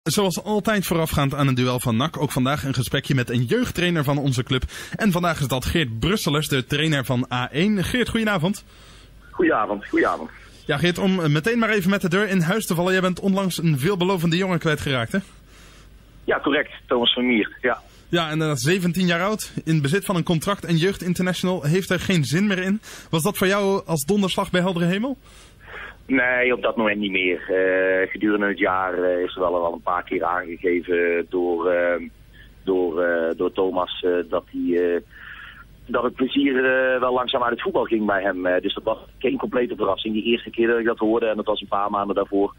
Zoals altijd voorafgaand aan een duel van NAC, ook vandaag een gesprekje met een jeugdtrainer van onze club. En vandaag is dat Geert Brusselers, de trainer van A1. Geert, goedenavond. Goedenavond. Ja, Geert, om meteen maar even met de deur in huis te vallen. Jij bent onlangs een veelbelovende jongen kwijtgeraakt, hè? Ja, correct. Thomas Vermeer, ja. Ja, en 17 jaar oud, in bezit van een contract en Jeugd International, heeft er geen zin meer in. Was dat voor jou als donderslag bij heldere hemel? Nee, op dat moment niet meer. Gedurende het jaar is er wel een paar keer aangegeven door Thomas dat het plezier wel langzaam uit het voetbal ging bij hem. Dus dat was geen complete verrassing. Die eerste keer dat ik dat hoorde, en dat was een paar maanden daarvoor,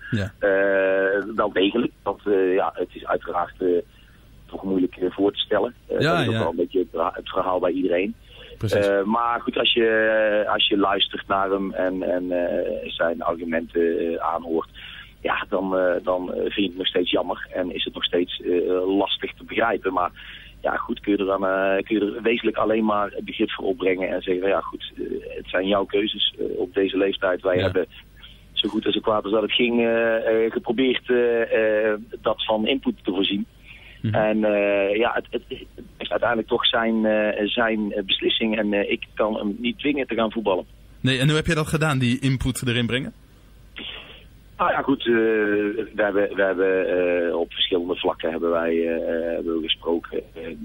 wel degelijk. Want het is uiteraard toch moeilijk voor te stellen. Dat is ook wel een beetje het verhaal bij iedereen. Maar goed, als je luistert naar hem en zijn argumenten aanhoort, ja, dan vind je het nog steeds jammer en is het nog steeds lastig te begrijpen. Maar ja, goed, kun je er wezenlijk alleen maar begrip voor opbrengen en zeggen, ja goed, het zijn jouw keuzes op deze leeftijd. Wij hebben zo goed en zo kwaad als dat het ging geprobeerd dat van input te voorzien. En het is uiteindelijk toch zijn beslissing en ik kan hem niet dwingen te gaan voetballen. Nee, en hoe heb je dat gedaan, die input erin brengen? Nou ja, goed, we hebben op verschillende vlakken hebben we gesproken.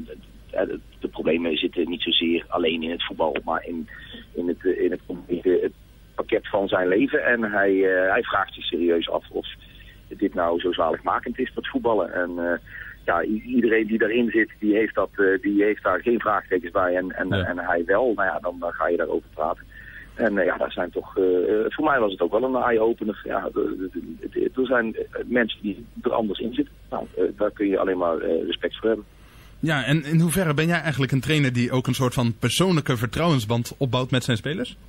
De problemen zitten niet zozeer alleen in het voetbal, maar in het pakket van zijn leven. En hij vraagt zich serieus af of dit nou zo zaligmakend is, dat voetballen. En iedereen die daarin zit, die heeft daar geen vraagtekens bij en hij wel. Nou ja, dan ga je daarover praten. En daar zijn toch, voor mij was het ook wel een eye-opener. Ja, er zijn mensen die er anders in zitten. Nou, daar kun je alleen maar respect voor hebben. Ja, en in hoeverre ben jij eigenlijk een trainer die ook een soort van persoonlijke vertrouwensband opbouwt met zijn spelers?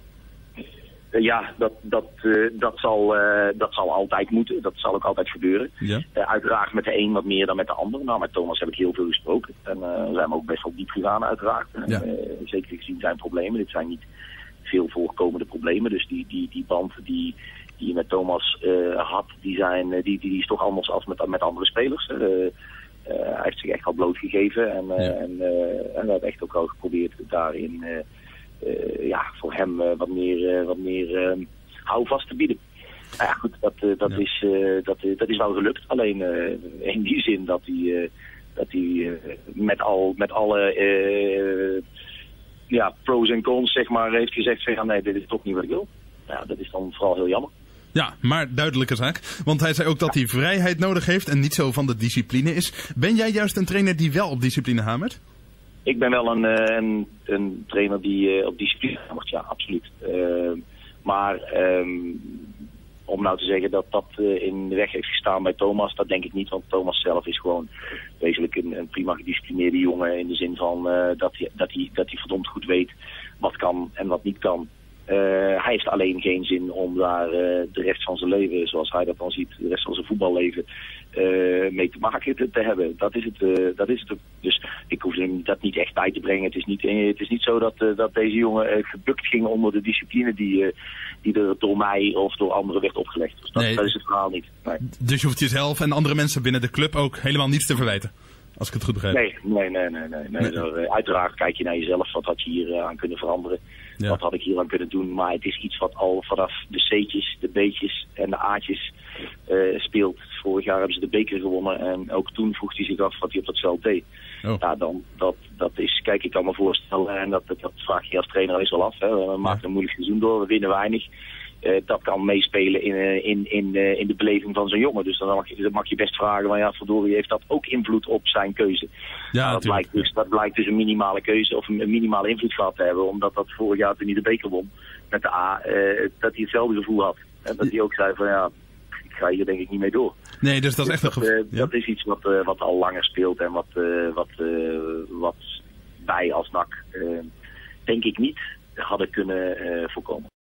Ja, dat zal altijd moeten. Dat zal ook altijd gebeuren. Ja. Uiteraard met de een wat meer dan met de ander. Nou, met Thomas heb ik heel veel gesproken. En we zijn ook best wel diep gegaan uiteraard. Ja. Zeker gezien zijn problemen. Dit zijn niet veel voorkomende problemen. Dus die band die je met Thomas had, die is toch anders als met andere spelers. Hij heeft zich echt al blootgegeven. En we hebben echt ook al geprobeerd daarin voor hem wat meer houvast te bieden. Nou ja, goed, dat is wel gelukt. Alleen in die zin dat hij met alle pros en cons zeg maar heeft gezegd van nee, dit is toch niet wat ik wil. Ja, dat is dan vooral heel jammer. Ja, maar duidelijke zaak. Want hij zei ook dat hij vrijheid nodig heeft en niet zo van de discipline is. Ben jij juist een trainer die wel op discipline hamert? Ik ben wel een trainer die op discipline hamert, ja, absoluut. Maar om nou te zeggen dat in de weg heeft gestaan bij Thomas, dat denk ik niet. Want Thomas zelf is gewoon wezenlijk een prima gedisciplineerde jongen. In de zin van dat hij verdomd goed weet wat kan en wat niet kan. Hij heeft alleen geen zin om daar de rest van zijn leven, zoals hij dat dan ziet, de rest van zijn voetballeven mee te maken te hebben. Dat is het. Dus ik hoef hem dat niet echt bij te brengen. Het is niet zo dat deze jongen gebukt ging onder de discipline die er door mij of door anderen werd opgelegd. Dus dat is het verhaal niet. Nee. Dus je hoeft jezelf en andere mensen binnen de club ook helemaal niets te verwijten? Als ik het goed begrijp. Nee. Uiteraard kijk je naar jezelf. Wat had je hier aan kunnen veranderen? Ja. Wat had ik hier aan kunnen doen? Maar het is iets wat al vanaf de C'tjes, de B'tjes en de A'tjes speelt. Vorig jaar hebben ze de beker gewonnen. En ook toen vroeg hij zich af wat hij op dat veld deed. Oh. Ja, dat is, kijk, ik kan me voorstellen. En dat vraag je als trainer eens wel af. Hè. We maken een moeilijk seizoen door. We winnen weinig. Dat kan meespelen in de beleving van zo'n jongen. Dus dan mag je best vragen, maar ja, verdorie, heeft dat ook invloed op zijn keuze? Ja, dat blijkt dus een minimale keuze of een minimale invloed gehad te hebben, omdat dat vorig jaar toen hij de beker won met de A, dat hij hetzelfde gevoel had. En dat hij ook zei van ja, ik ga hier denk ik niet mee door. Nee, dus dat is echt een gevoel. Dat is iets wat al langer speelt en wat wij als NAC denk ik niet hadden kunnen voorkomen.